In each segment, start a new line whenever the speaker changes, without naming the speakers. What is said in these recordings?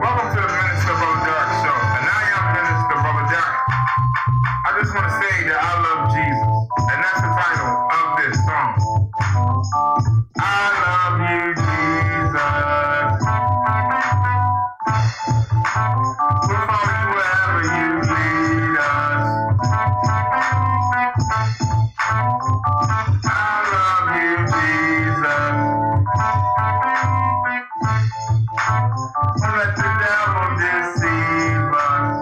Welcome to the Minister Brother Derek Show, and I am Minister Brother Derek. I just want to say that I love Jesus, and that's the title of this song. I love you, Jesus. We'll follow you wherever you lead us. I love you, Jesus. Don't let the devil deceive us.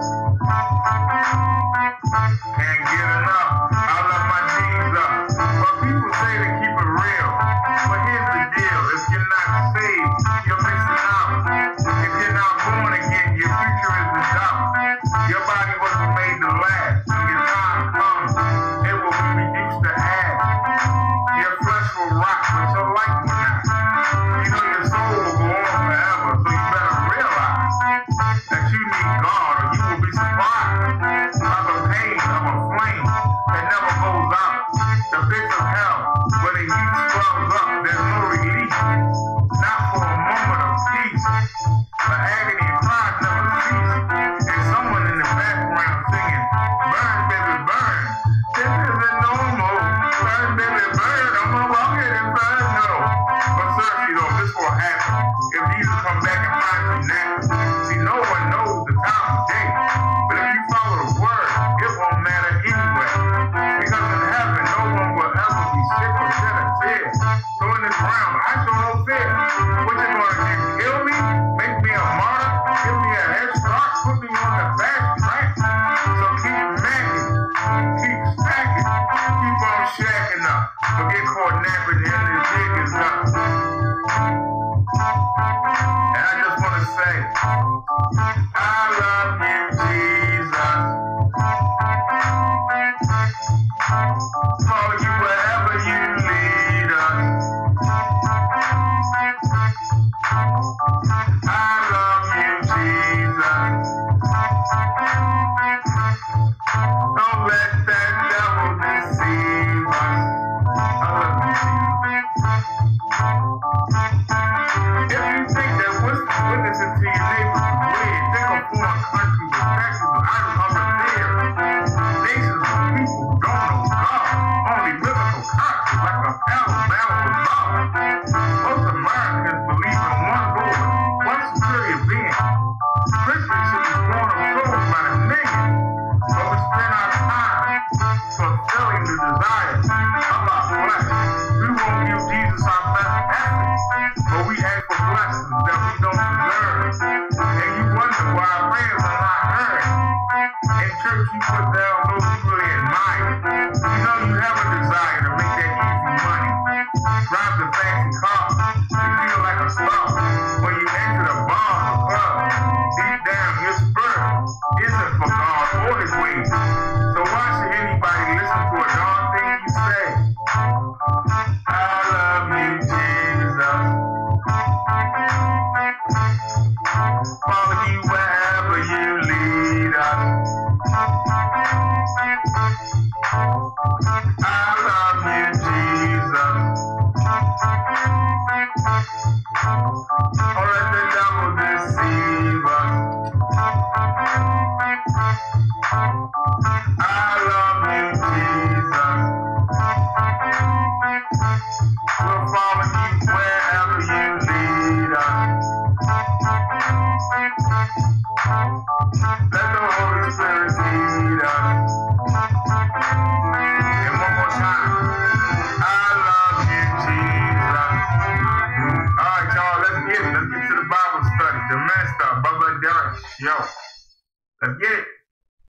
Can't get enough. I love my Jesus. But people say to keep it real. But here's the deal. If you're not saved, you're missing out. If you're not born again, your future is in doubt. Your body wasn't made to last. When your time comes, it will be reduced to ash. Your flesh will rot, but your life will not. You know your soul will go on forever, so you better realize that you need God, or you will be surprised by the pain of a flame that never goes out. The pits of hell, where the heat swells up, there's no relief. Not for a moment of peace. The agony and cries never cease. And someone in the background singing, burn, baby, burn. This isn't normal. Burn, baby, burn. I'm a rocket inferno. But certainly though, this will happen if Jesus comes back and finds you now. See, no one knows the time of day. But if you follow the word, it won't matter anyway. Because in heaven, no one will ever be sick or shed a tear. So in this realm, I show no fear. What you gonna do? Kill me? Make me a martyr? Give me a head start? Put me on the fast track? So keep macking. Keep stacking. Keep on shacking up. Don't get caught napping in this dig is up. And I just want to say, I love you, Jesus. Follow you wherever you lead us. I love you, Jesus. Don't let that devil deceive us. I love you, Jesus. If you think that witnessing to your neighbors is weird, think of foreign countries with taxes and items over there. Nations of people who don't know God, only biblical conscience like a Alabama bizarre. Most Americans believe in one Lord, one superior being. Christians should be born of souls by the million, but we spend our time fulfilling the desires of our flesh. We won't give Jesus our best effort, but we ask for blessings that we don't deserve. And you wonder why our prayers are not heard. In church, you put down those you really admire. You know you have a desire to make that easy money. Drive the fancy car. You feel like a star. When you enter the bar or club, deep down your spirit isn't for God or His ways. So why should anybody listen to a darn thing you say? I love you, Jesus. Follow you wherever you lead us. I love you, Jesus. Don't let the devil deceive us. I love you, Jesus. We'll follow you wherever you lead us. Let the Holy Spirit lead us. And one more time. I love you, Jesus. Alright, y'all, let's get it. Let's get to the Bible study. The Minister, Brother Derek Show. Let's get it.